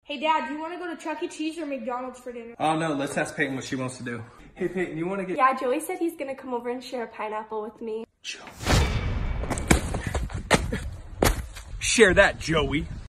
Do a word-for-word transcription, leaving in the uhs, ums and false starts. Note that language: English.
Hey, Dad, do you want to go to Chuck E. Cheese or McDonald's for dinner? Oh, no, let's ask Peyton what she wants to do. Hey, Peyton, you want to get... Yeah, Joey said he's gonna come over and share a pineapple with me. Share that, Joey.